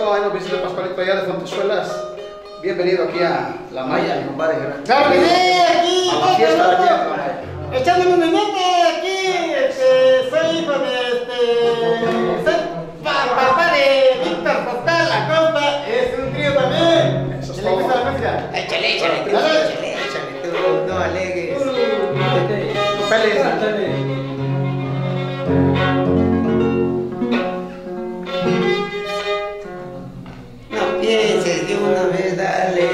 Pascualito, ahí nos visita Pascualito allá de Fontezuelas. Bienvenido aquí a La Maya, mi compadre. ¡Claro que sí! Aquí, A la fiesta de aquí en La Maya. echándole un meñete aquí, soy hijo de, soy papá de Víctor Postal, la compa, es un trío también. Eso es ¿Qué le gusta todo. la música? Échale, tú no alegues. No pelees. No pienses de una vez, dale.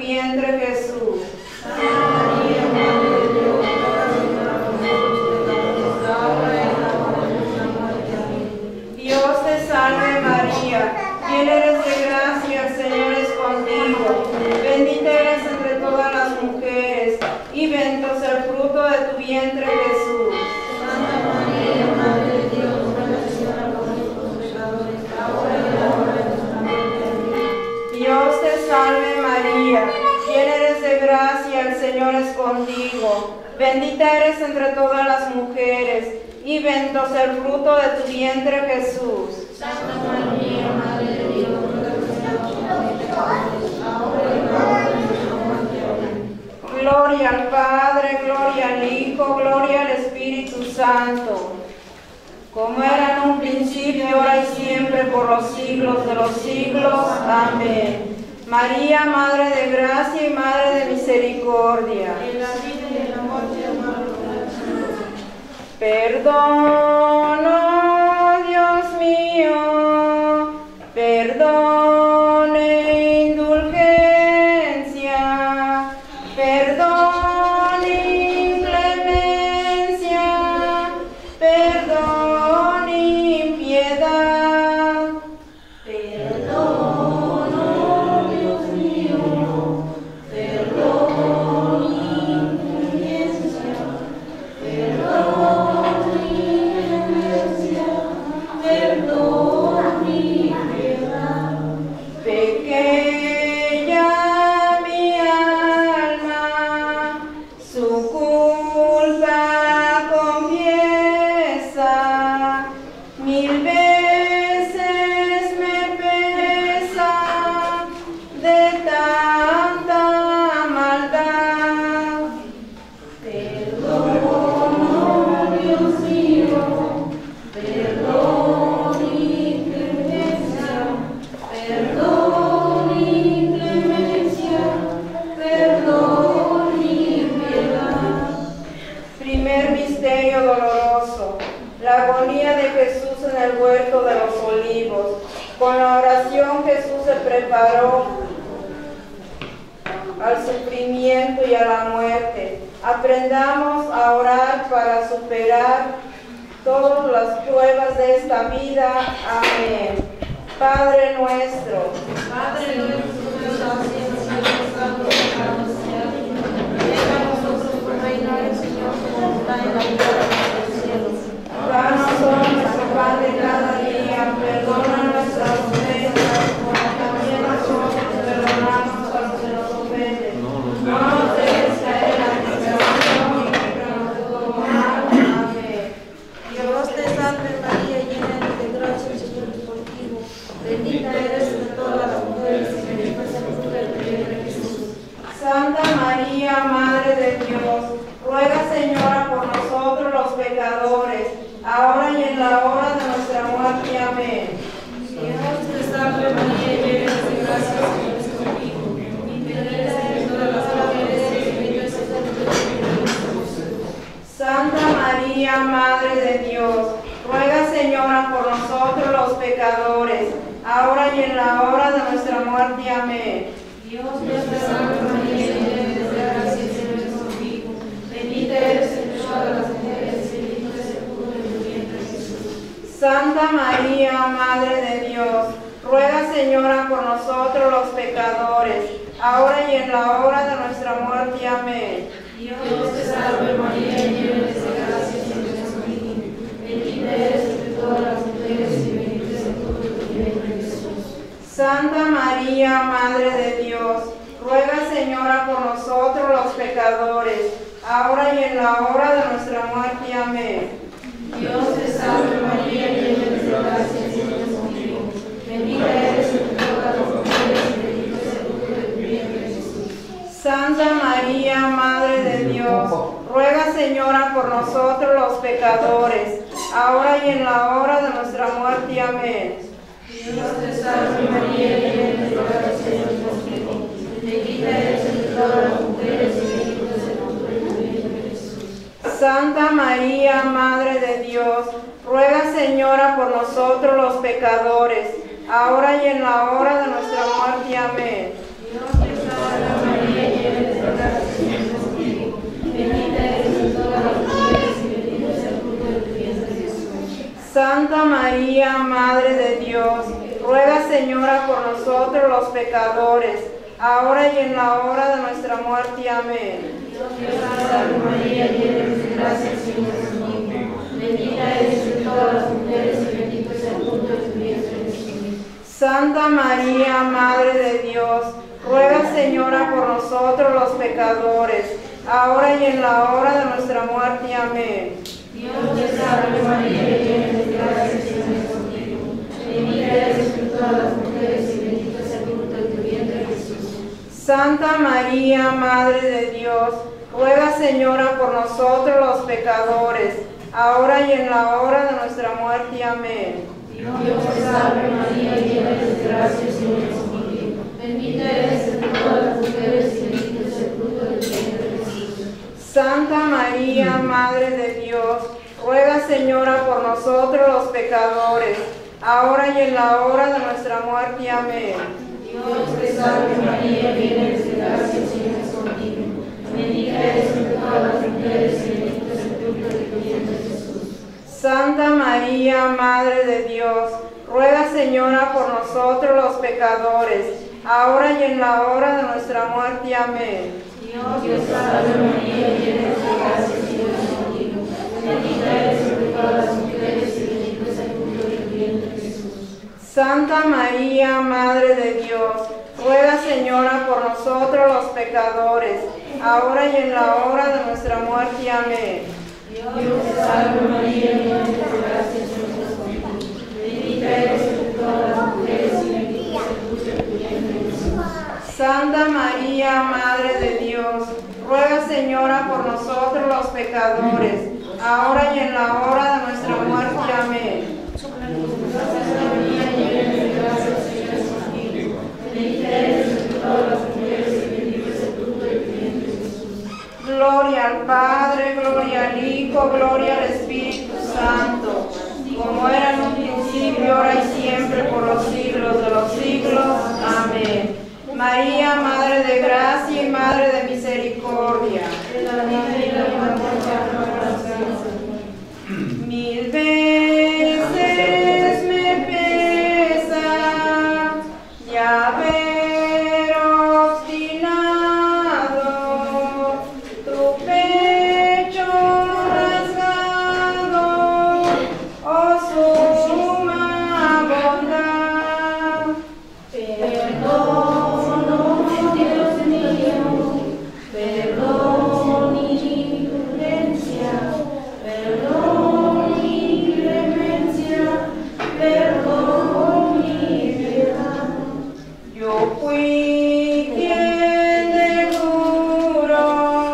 vientre, Jesús. Dios te salve María, llena eres de gracia, el Señor es contigo. Bendita eres entre todas las mujeres, y bendito es el fruto de tu vientre, Jesús. Santa María, Madre de Dios, ruega Señora por nosotros pecadores, ahora y en la hora de nuestra muerte. Amén. Dios te salve María, llena eres de gracia, el Señor es contigo. Bendita eres entre todas las mujeres, y bendito es el fruto de tu vientre, Jesús. Santa María, Madre de Dios, ruega Señora por nosotros pecadores, ahora y en la hora de nuestra muerte. Amén. Gloria al Padre, gloria al Hijo, gloria al Espíritu Santo, como era en un principio, ahora y siempre, por los siglos de los siglos. Amén. María, Madre de gracia y Madre de misericordia, En la vida y en la muerte, amado. perdono, Dios mío, perdone indulgencia, perdón inclemencia, perdón impiedad. Perdono, Dios mío, perdón inclemencia, perdón inclemencia, perdón y piedad. Pequé ya mi alma, su culpa confiesa, 1000 veces me pesa de tanta maldad. Perdono, Dios mío, perdón inclemencia, perdón inclemencia, perdón y piedad. Primer misterio doloroso, la agonía de Jesús en el huerto de los olivos. Con la oración Jesús se preparó al sufrimiento y a la muerte. Aprendamos a orar para superar todas las pruebas de esta vida. Amén. Padre nuestro, Padre nuestro que estás en el cielo, santificado sea tu nombre. Venga a nosotros tu reino, Señor, como está en la tierra y en el cielo. danos hoy nuestro pan de cada día, perdona nuestras ofensas, como también nosotros perdonamos a los que nos ofenden. No nos dejes caer en la tentación y líbranos de todo mal. Amén. Dios te salve María, llena eres de gracia, el Señor es contigo. Bendita eres entre todas las mujeres y bendito es el fruto de tu vientre, Jesús. Santa María, Madre de Dios, ruega Señora por nosotros los pecadores, ahora y en la hora de nuestra muerte. Amén. Dios te salve María, llena eres de gracia, el Señor es contigo. Bendita eres entre todas las mujeres y bendito es el fruto de tu vientre, Jesús. Santa María, Madre de Dios, ruega Señora por nosotros los pecadores, ahora y en la hora de nuestra muerte. Amén. Dios te salve María, llena eres de gracia, el Señor es contigo. Bendita eres entre todas las mujeres y bendito es el fruto de tu vientre, Jesús. Santa María, Madre de Dios, ruega Señora por nosotros los pecadores, ahora y en la hora de nuestra muerte. Amén. Dios te salve María, llena eres de gracia, el Señor es contigo. Bendita eres entre todas las mujeres y bendito es el fruto de tu vientre, Jesús. Santa María, Madre de Dios, ruega Señora por nosotros los pecadores, ahora y en la hora de nuestra muerte. Amén. Dios te salve María, llena eres de gracia, el Señor es contigo. Bendita eres entre todas las mujeres y bendito es el fruto de tu vientre, Jesús. Santa María, Madre de Dios, ruega Señora por nosotros los pecadores, ahora y en la hora de nuestra muerte. Amén. Dios te salve María, llena eres de gracia, el Señor es contigo. Bendita eres entre todas las mujeres y bendito es el fruto de tu vientre, Jesús. Santa María, Madre de Dios, ruega Señora por nosotros los pecadores, ahora y en la hora de nuestra muerte. Amén. Dios te salve María, María, Madre de Dios, ruega, Señora, por nosotros los pecadores, ahora y en la hora de nuestra muerte. Amén. Dios te salve María, llena de gracia, el Señor es contigo. Bendita eres entre todas las mujeres y bendito es el fruto de tu vientre, Jesús. Santa María, Madre de Dios, ruega, Señora, por nosotros los pecadores, ahora y en la hora de nuestra muerte. Amén. Dios te salve María, llena de gracia, el Señor es contigo. Bendita eres entre todas las mujeres y bendito es el fruto de tu vientre, Jesús. Santa María, Madre de Dios, ruega, Señora, por nosotros los pecadores, ahora y en la hora de nuestra muerte. Amén. Dios te salve María, llena de gracia, el Señor es contigo. Bendita eres entre todas las mujeres y bendito es el fruto de tu vientre, Jesús. Santa María, Madre de Dios, ruega, Señora, por nosotros los pecadores, ahora y en la hora de nuestra muerte. Amén. Dios te salve María, llena de gracia, el Señor es contigo. Bendita eres entre todas las mujeres y bendito es el fruto de tu vientre, Jesús. Santa María, Madre de Dios, ruega, Señora, por nosotros los pecadores, ahora y en la hora de nuestra muerte. Amén. Dios te salve María, llena de gracia, el Señor es contigo. Bendita eres entre todas las mujeres y bendito es el fruto de tu vientre, Jesús. Santa María, Madre de Dios, ruega, Señora, por nosotros los pecadores, ahora y en la hora de nuestra muerte. Amén. Dios te salve María, llena de gracia, el Señor es contigo. Bendita eres entre todas las mujeres y bendito es el fruto de tu vientre, Jesús. Santa María, Madre de Dios, ruega, Señora, por nosotros los pecadores, ahora y en la hora de nuestra muerte. Amén. Santa María, llena de gracia, el Señor es contigo. Bendita eres entre todas las mujeres y bendito es el fruto de tu vientre, Jesús. Gloria al Padre, gloria al Hijo, gloria al Espíritu Santo, como era en un principio, ahora y siempre, por los siglos de los siglos. Amén. María, Madre de gracia y Madre de misericordia, En la vida y la muerte, oración. mil veces me pesa ya haber obstinado tu pecho rasgado, oh suma bondad. Perdón, Dios mío, perdón y prudencia, perdón y clemencia, perdón y piedad. Yo fui quien de duro,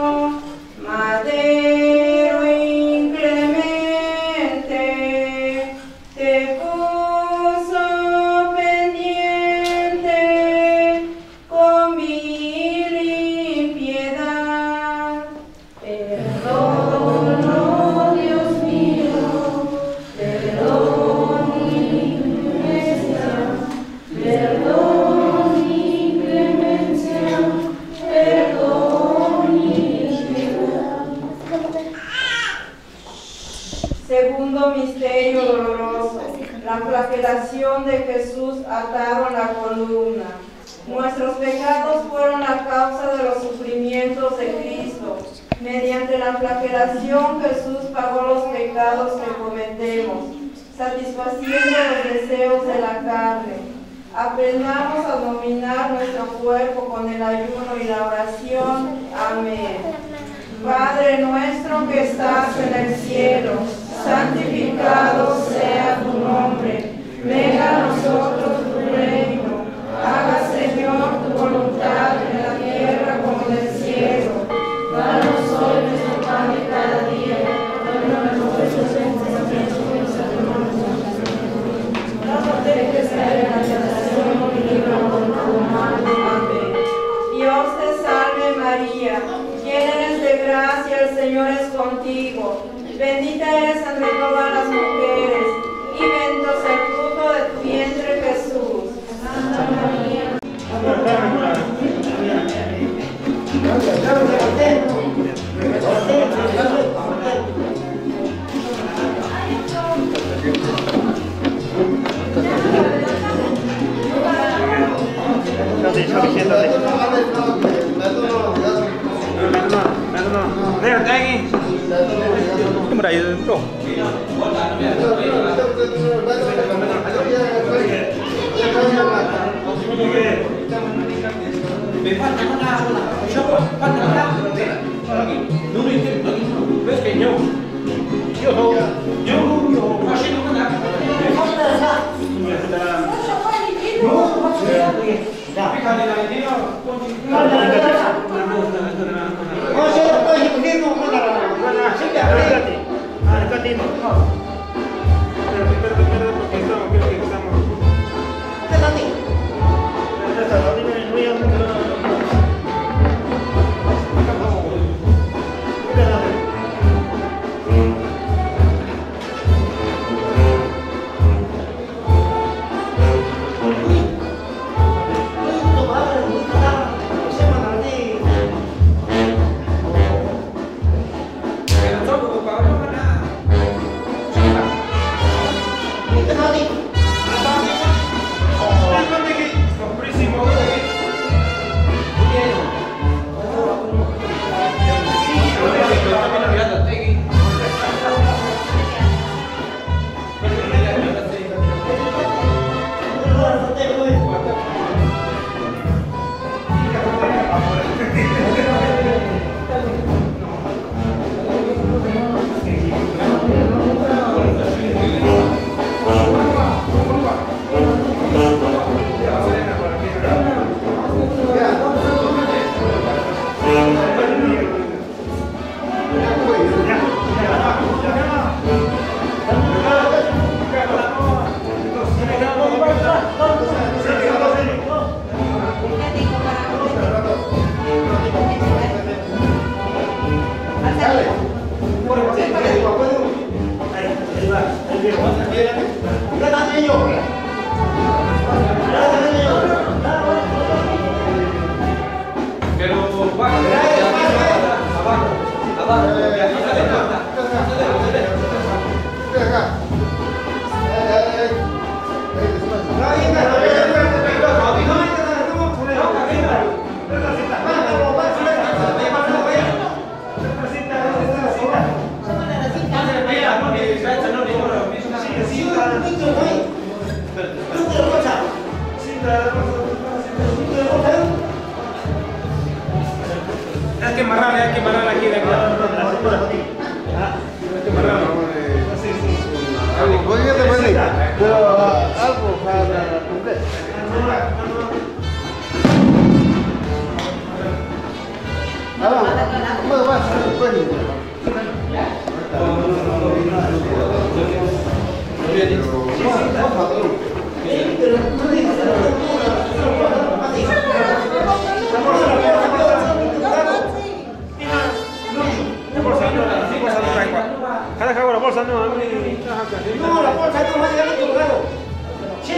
madero inclemente, te puso pendiente con vil impiedad. Perdón, oh Dios mío, perdón y clemencia, perdón y clemencia, perdón y piedad. Segundo misterio doloroso, la flagelación de Jesús atado en la columna. Nuestros pecados fueron la causa de los sufrimientos de Cristo. Mediante la flagelación Jesús pagó los pecados que cometemos, satisfaciendo los deseos de la carne. Aprendamos a dominar nuestro cuerpo con el ayuno y la oración. Amén. Padre nuestro que estás en el cielo, santificado sea tu nombre. Venga a nosotros tu reino. Haga, Señor, tu voluntad en la tierra como en el cielo. Danos hoy nuestro pan de cada día, perdónanos nuestros ofensas, no nos dejes caer en la tentación y líbranos del mal. Amén. Dios te salve María, llena eres de gracia, el Señor es contigo. Bendita eres entre todas las mujeres, y bendito es el fruto de tu vientre, Jesús. Santa María, Cámara ahí, bro. Hay que amarrarla aquí de aquí. Pero algo para completo. ¿Cómo vas a hacer? Cada cago la bolsa no, no, la bolsa no va a llegar a otro lado. Sí,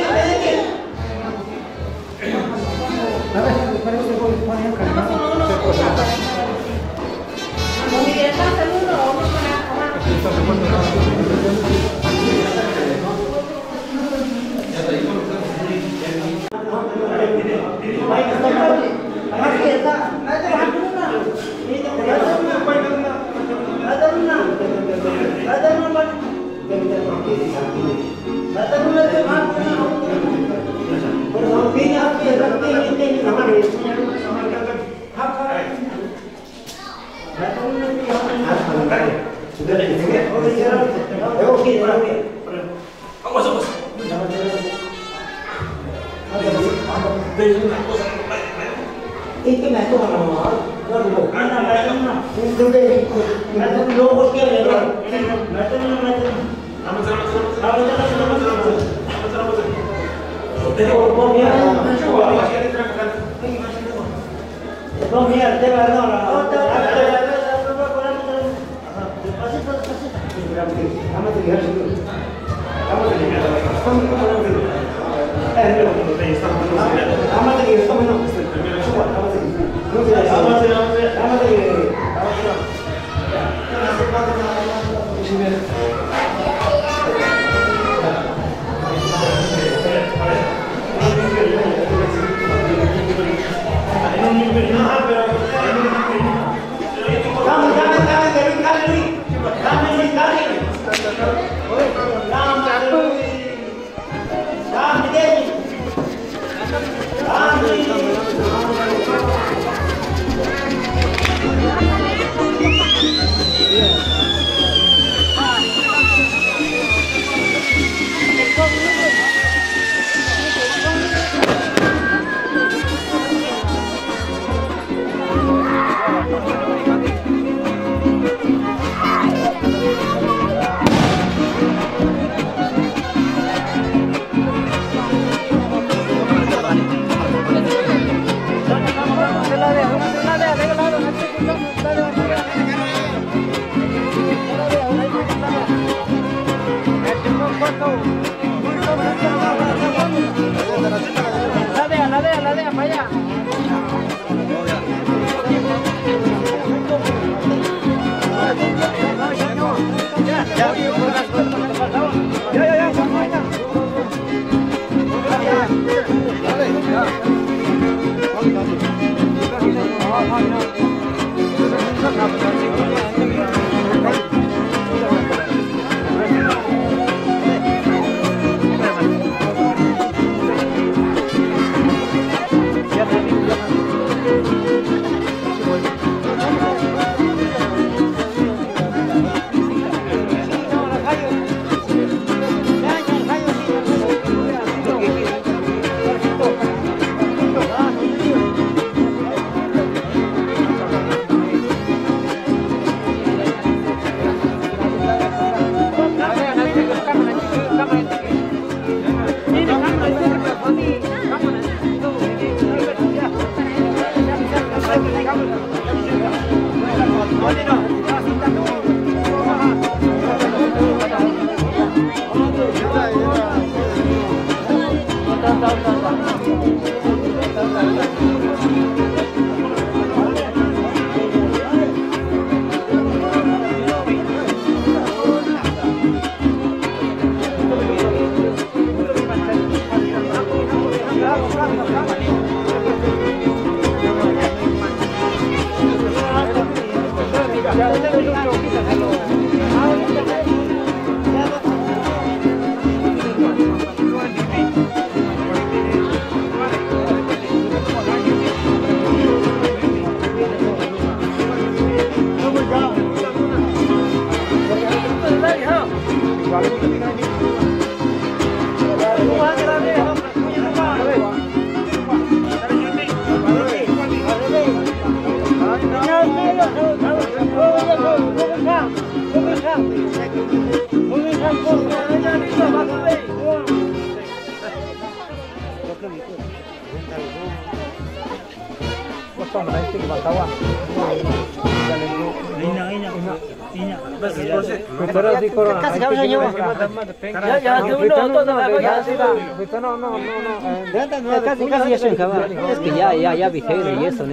Casi eso acaba. Es que ya vigero y eso, ¿no?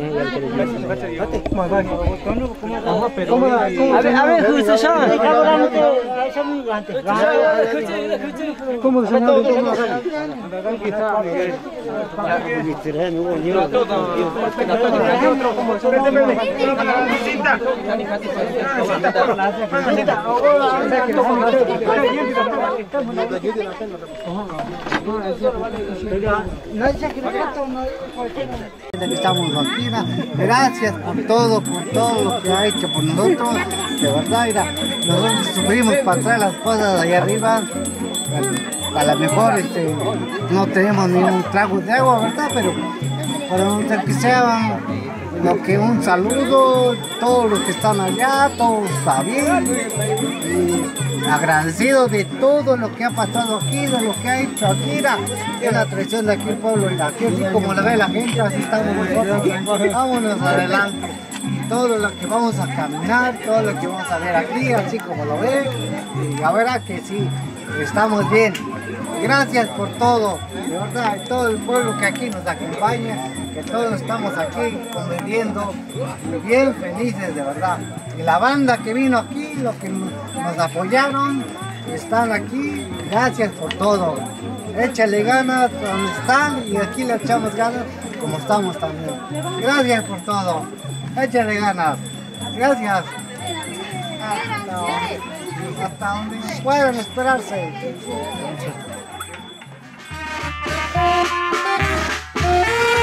A ver, justo ya. ¿Cómo se llama? Estamos aquí, gracias por todo lo que ha hecho por nosotros, de verdad, mira, nosotros sufrimos para traer las cosas de allá arriba, a lo mejor no tenemos ni un trago de agua, ¿verdad? Pero que sea un saludo, todos los que están allá, todo está bien, y agradecido de todo lo que ha pasado aquí, de lo que ha hecho aquí, es la tradición de aquí el pueblo, y aquí como la ve la gente, así estamos nosotros, vámonos adelante, todo lo que vamos a caminar, todo lo que vamos a ver aquí, así como lo ven, y la verdad que sí, estamos bien. Gracias por todo, de verdad, todo el pueblo que aquí nos acompaña, que todos estamos aquí conviviendo, bien felices de verdad. Y la banda que vino aquí, los que nos apoyaron, están aquí, gracias por todo. Échale ganas donde están y aquí le echamos ganas como estamos también. Gracias por todo, échale ganas, gracias. Hasta donde puedan esperarse.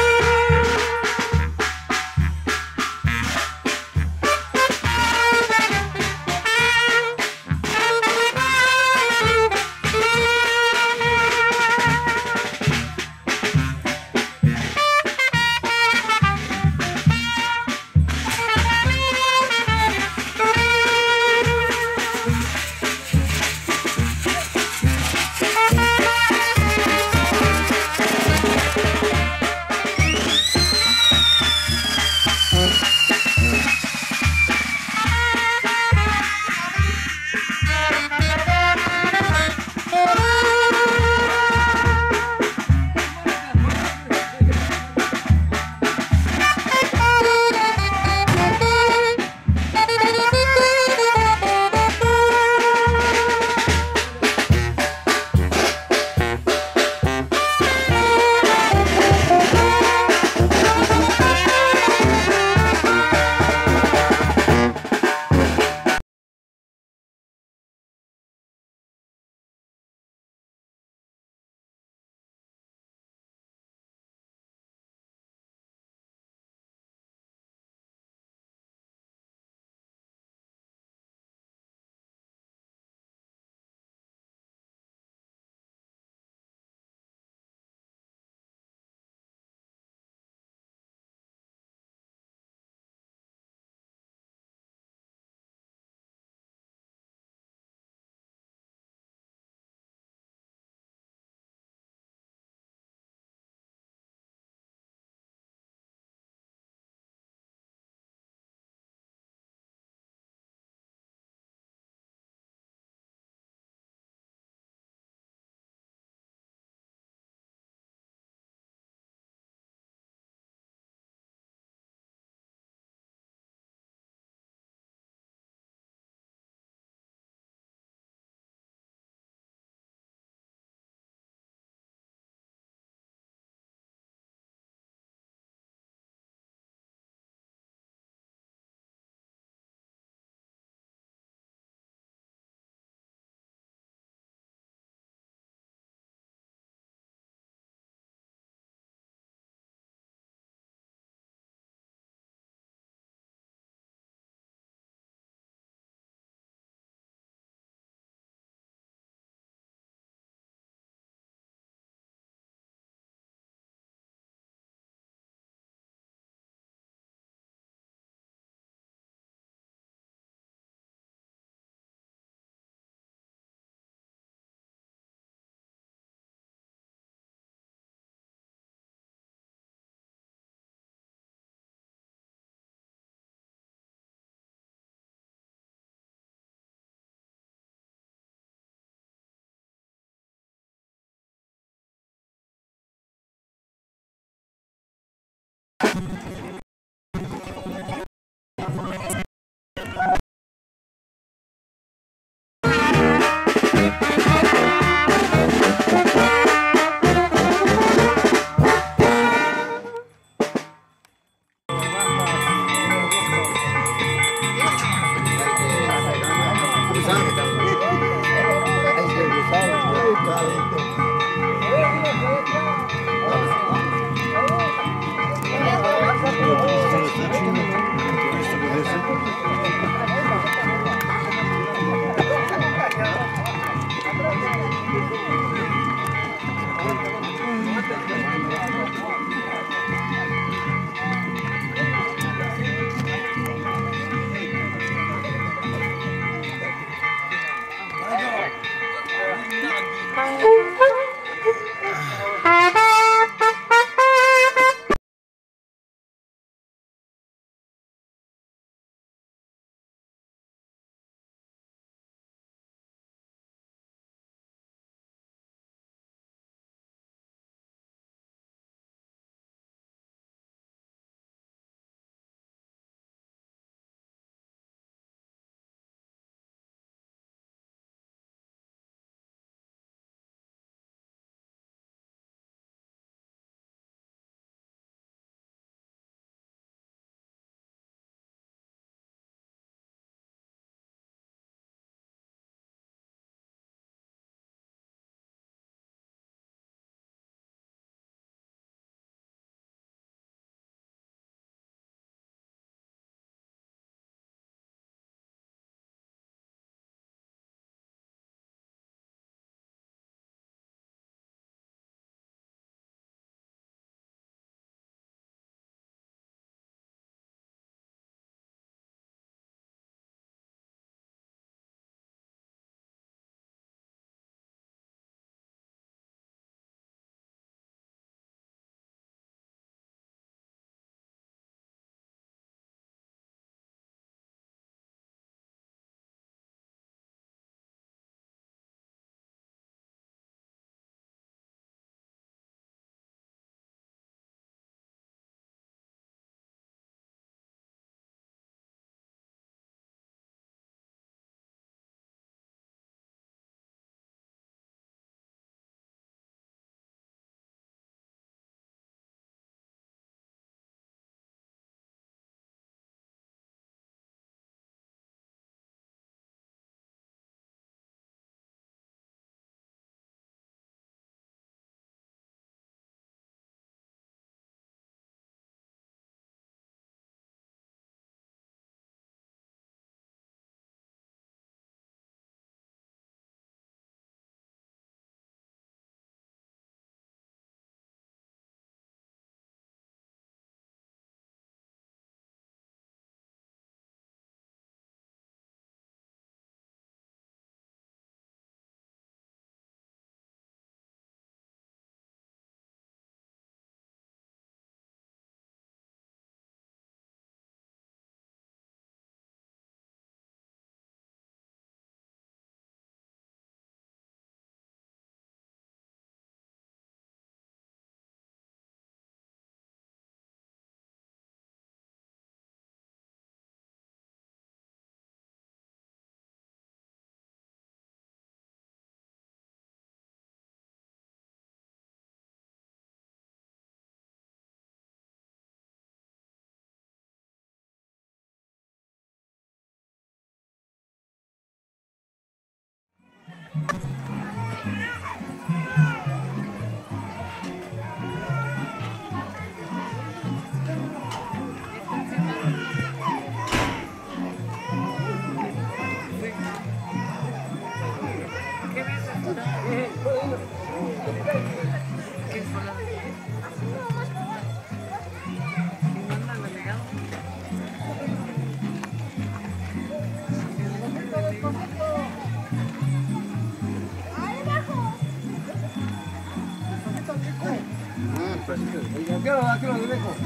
Aquí lo dejo.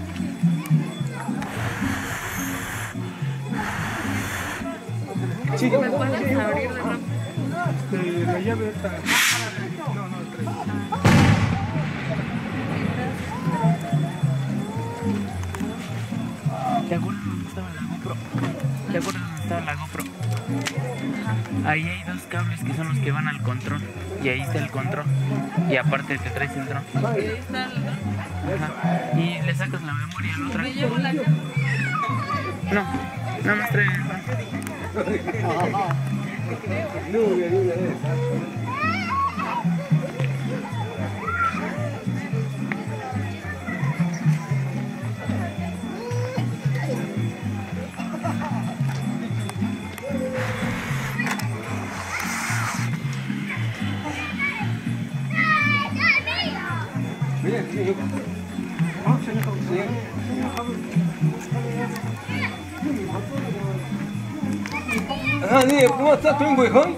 Sí, ¿me puedes abrir la llave está? No, no, ¿Te acuerdas dónde estaba la GoPro? ¿Te acuerdas dónde estaba la GoPro? Ahí hay dos cables que son los que van al control. Y ahí está el control. Y aparte te traes el dron. Ahí está el dron. Ajá. Y le sacas la memoria al otro. ¿Me llevo la cámara? No, nada más trae el dron. 아니, 고맙다, 동구이 형.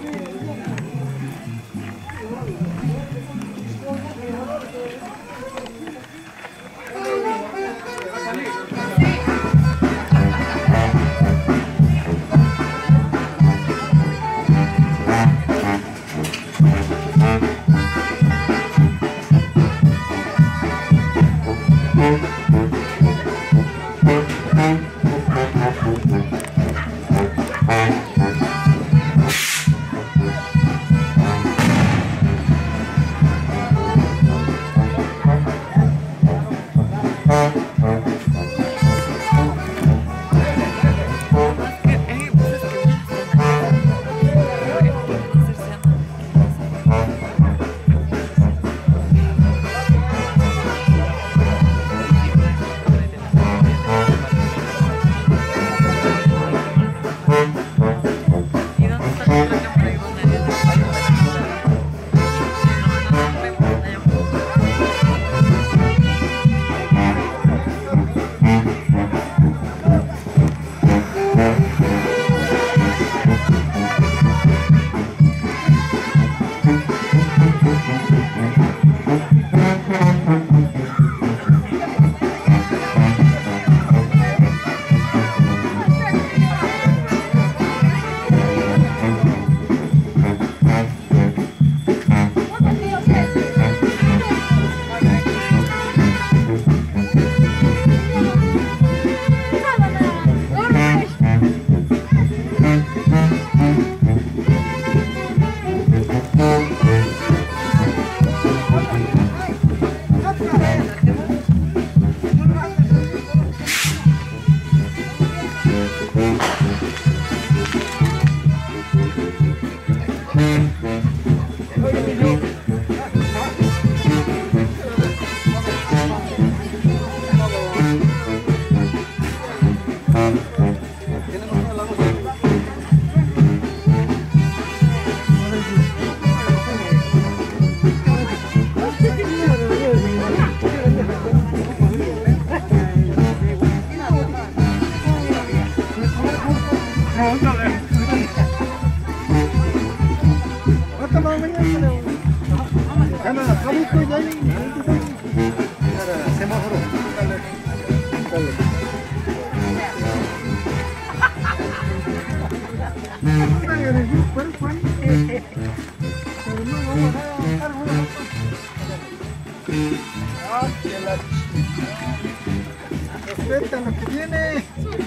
Respeta lo que viene.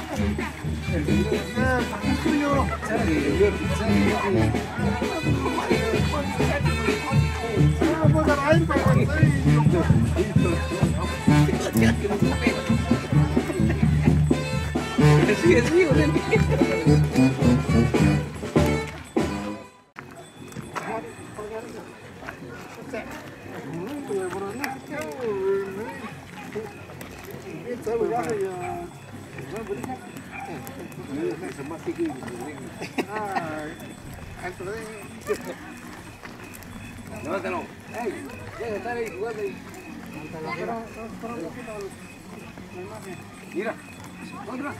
Mira, otra.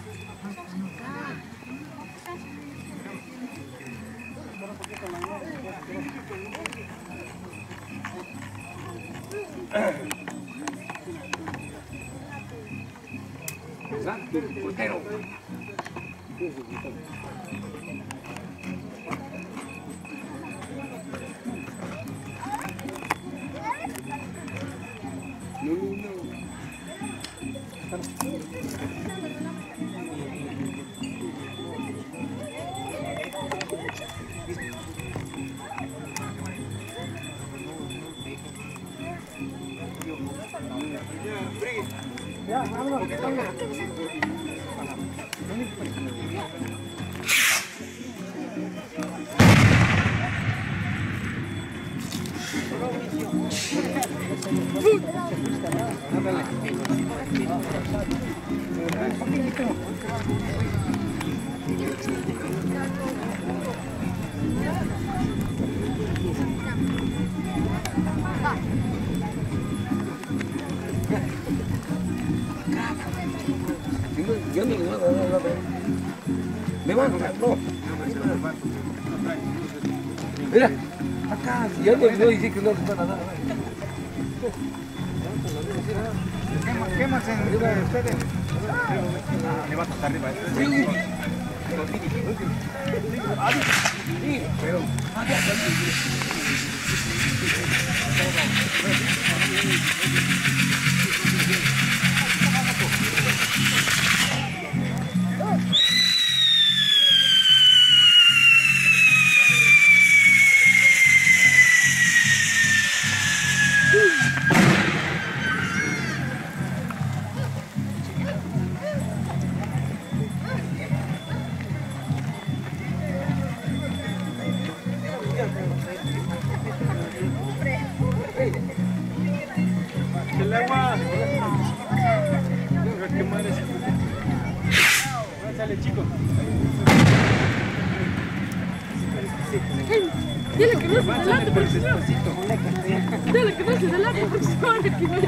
Portero. No. Yo ni me van a no. Mira, acá, si yo no dice que no se van a dar. Quémase arriba de ustedes. Levanta hasta arriba. Sí, pero... El agua. ¿Qué madre es? Sale, chico. Dile que no se delante porque se Dile que no se delante porque se van a quemar.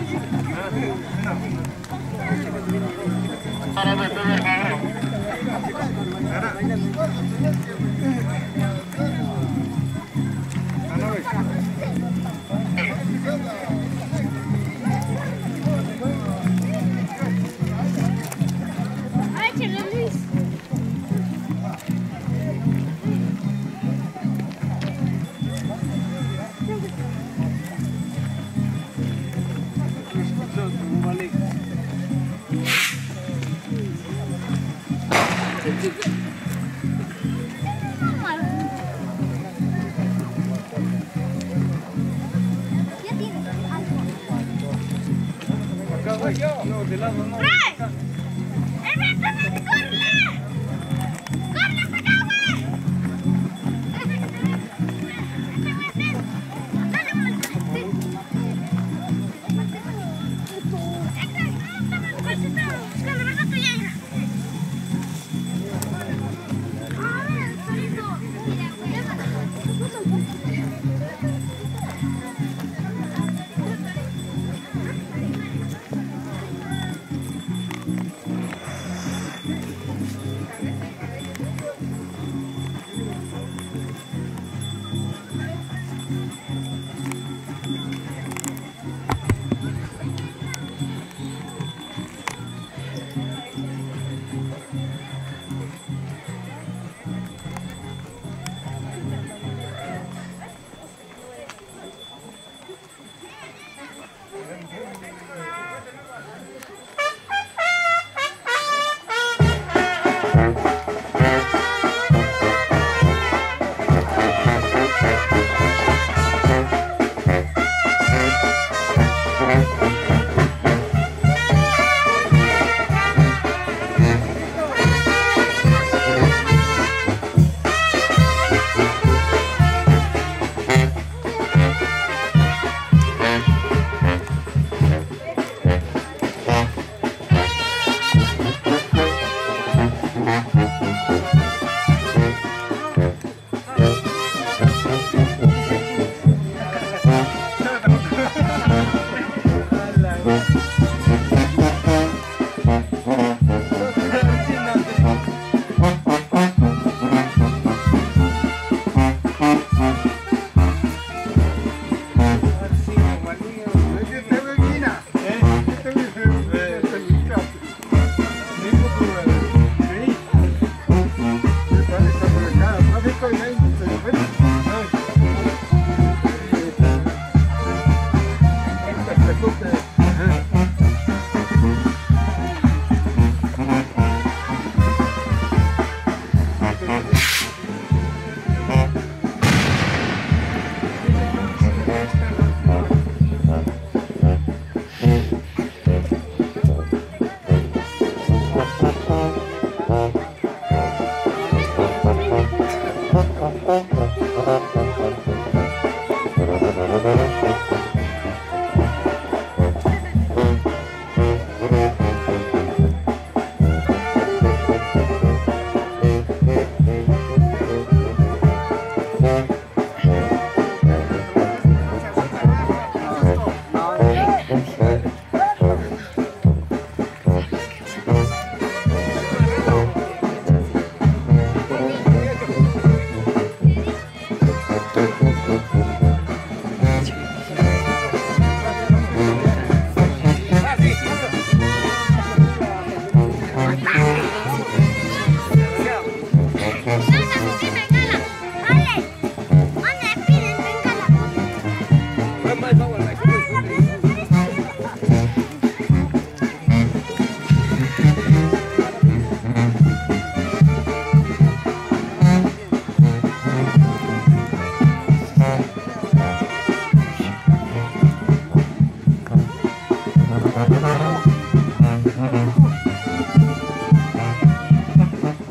No, de lado no.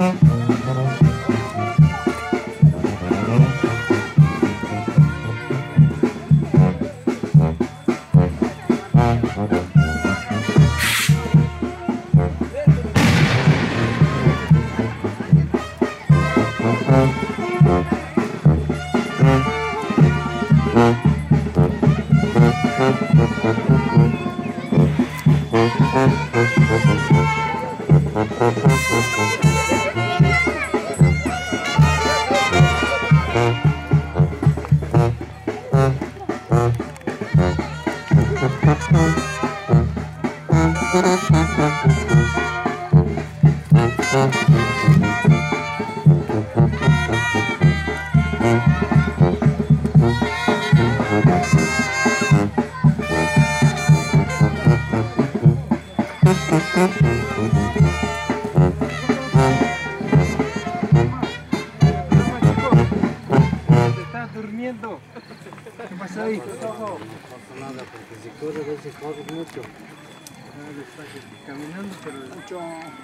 Estás durmiendo. ¿Qué pasa ahí? No pasa nada, porque si corre, a veces corre mucho. Está caminando, pero mucho.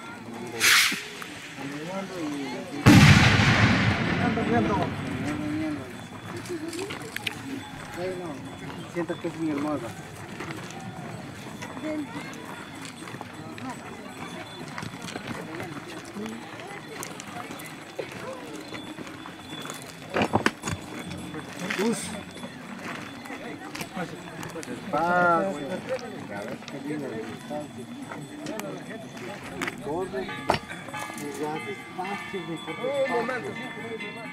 Caminando y Siento que es mi hermosa. Despacio. A ver qué lindo el despacio. Corre. Y ya despacio, mi despacio.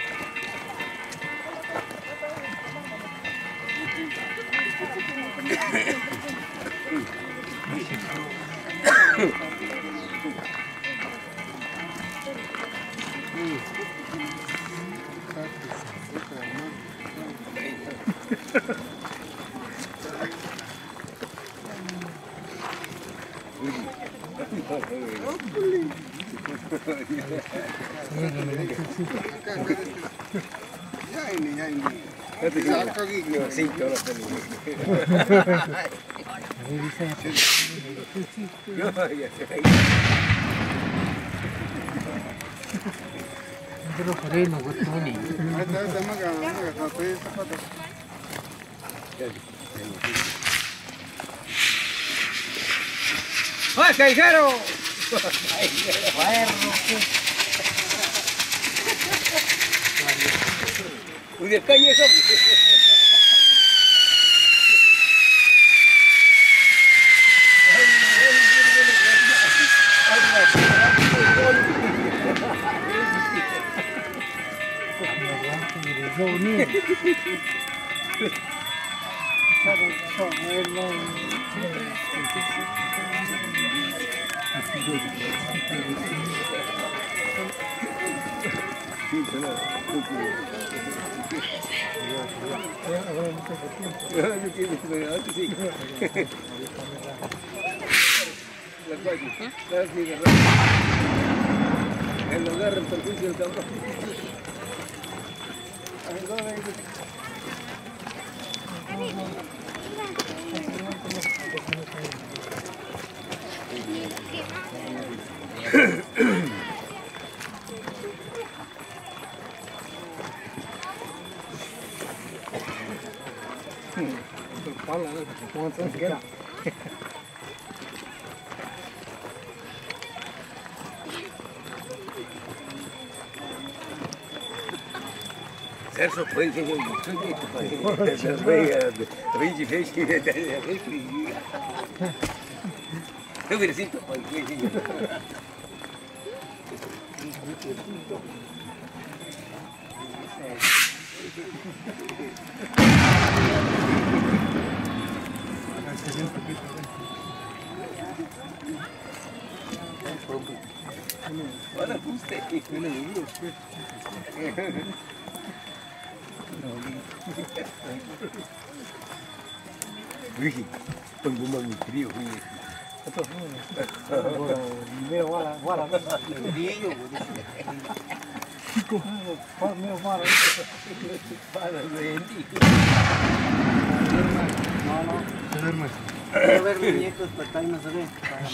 ¡Ah, callejero! ¡Uy, de calle eso! El lugar del perjuicio del cabrón. Cerso foi que eu essas veias, vinte vezes que eu vi assim, olha custa aqui, Vicky, tengo un mami frío, Vicky. Mira, guarda. Brillo, Chico, mira, guarda. para Se duerme. Quiero ver muñecos, pero todavía no se ve.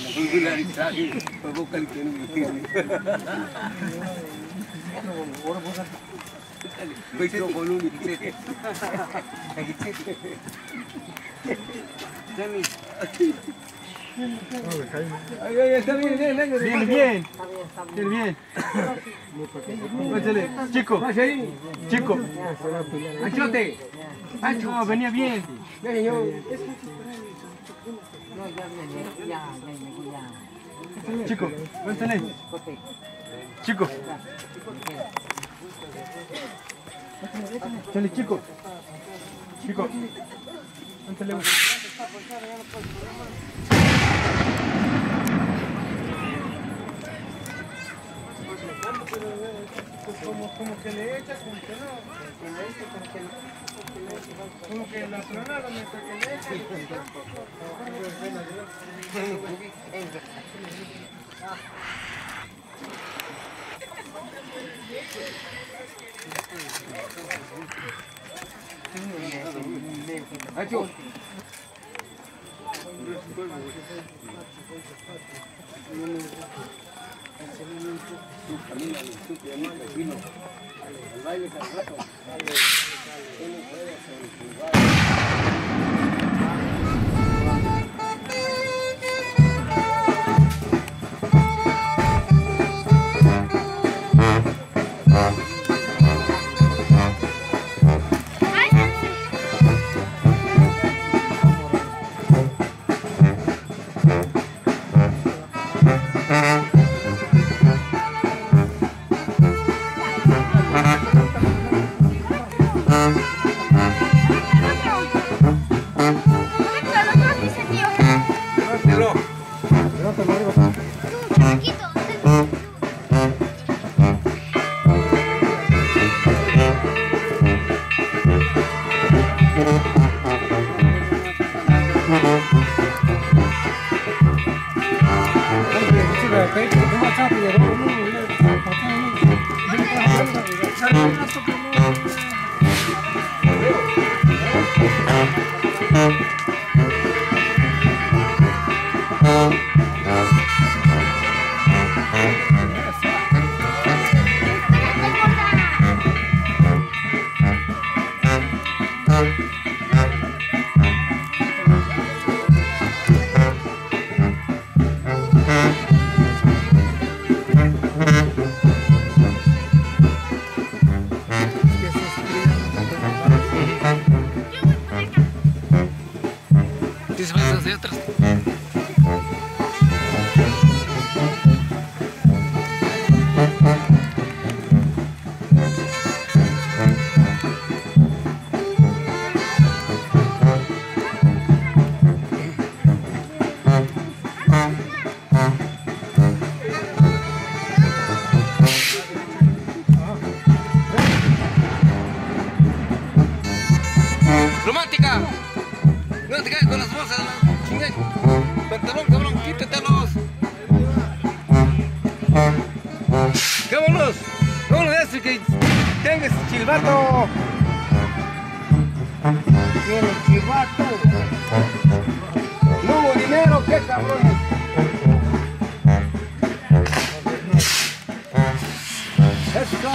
Está bien, viene bien. Viene bien. Pásale, chico, chico. Anchote. Ancho, venía bien. Chico, cuéntale. Chico. Chale, chico. Chico. Cuéntale. Como que le echas, como que no. Como que la tronada mientras que le echas. Hacho. El baile cada rato. ¡Romántica! No te caes con las bolsas, chingay. Pantalón, cabrón, quítatelos. ¡Vámonos! ¡Vámonos de eso que tengas chilbato! Tiene chivato. No hubo dinero, qué cabrones. Eso.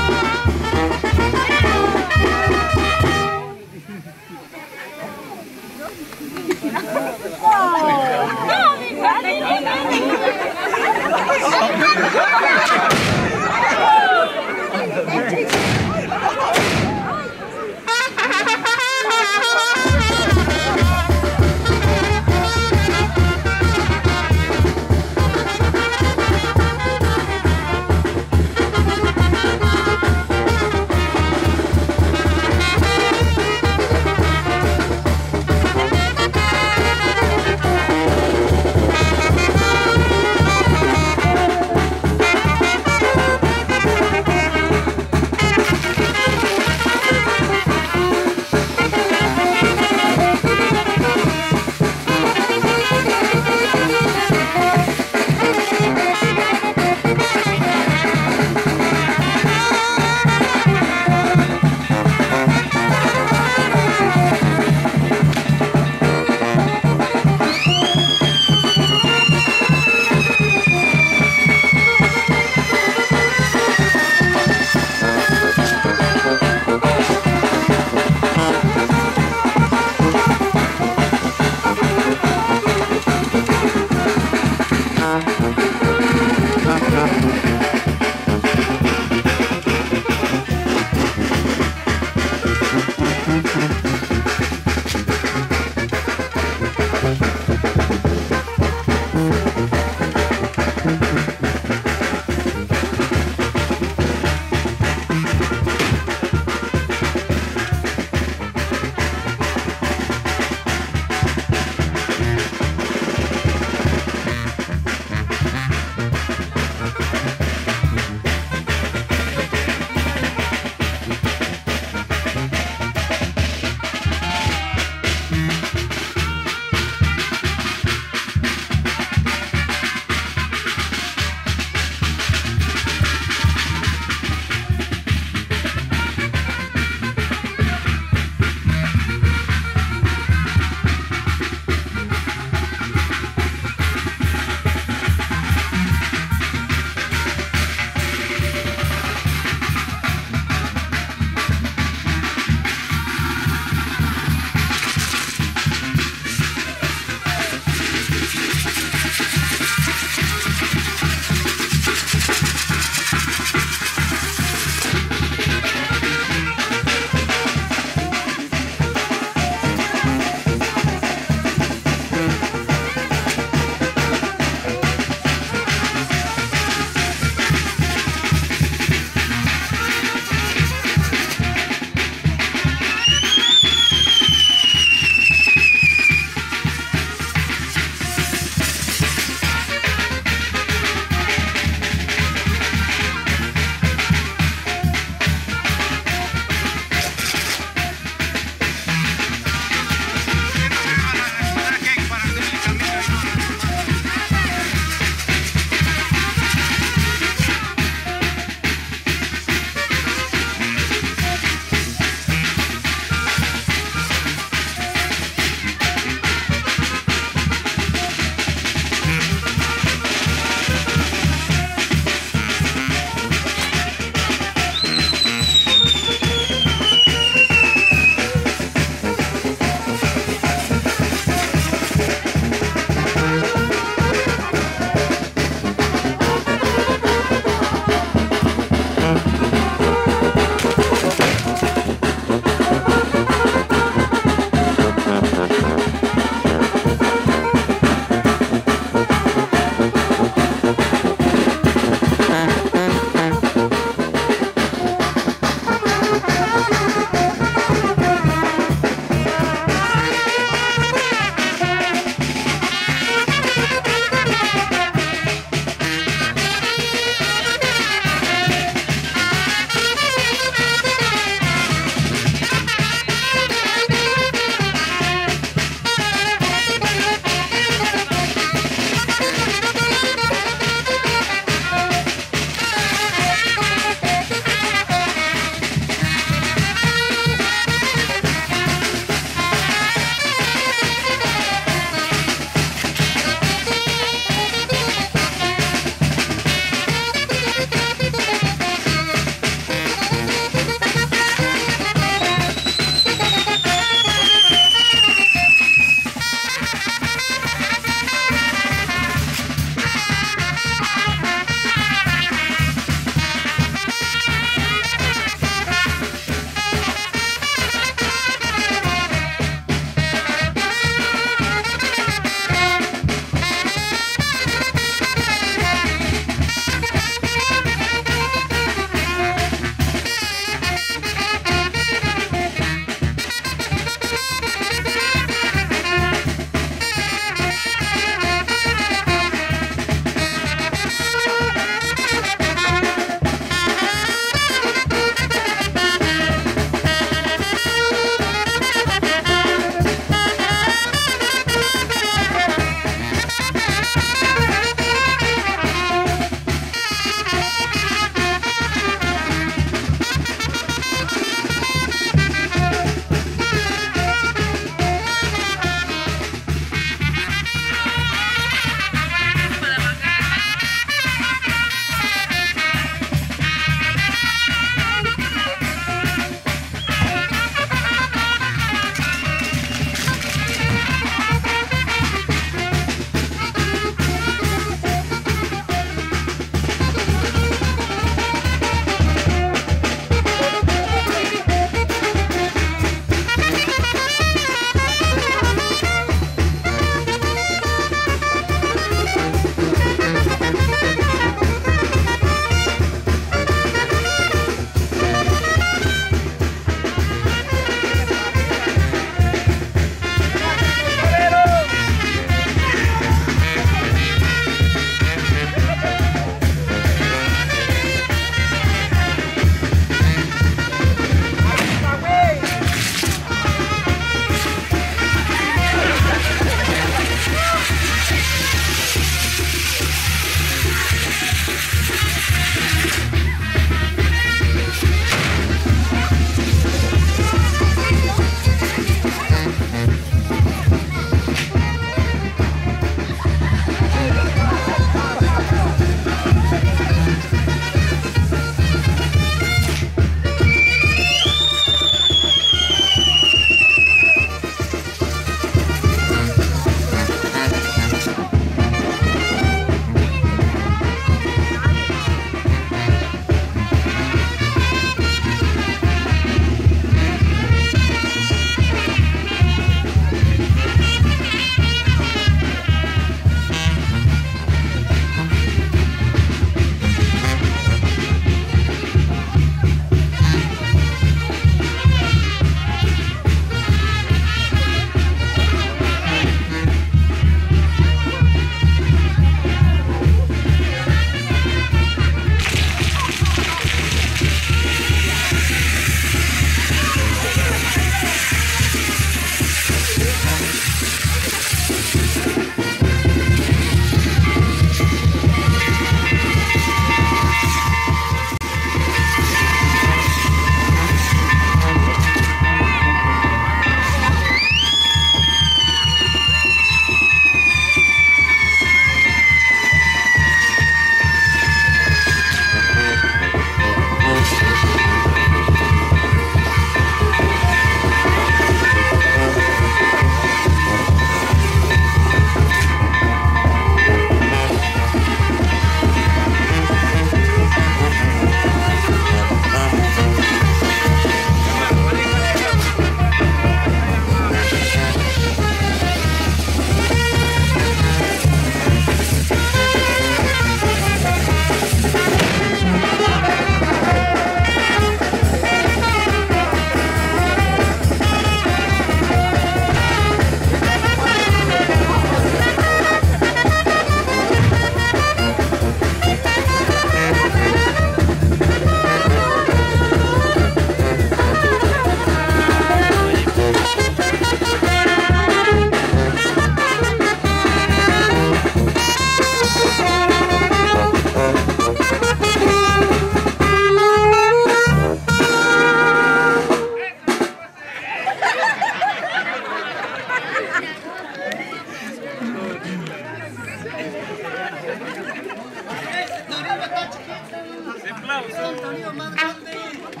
Aplausos.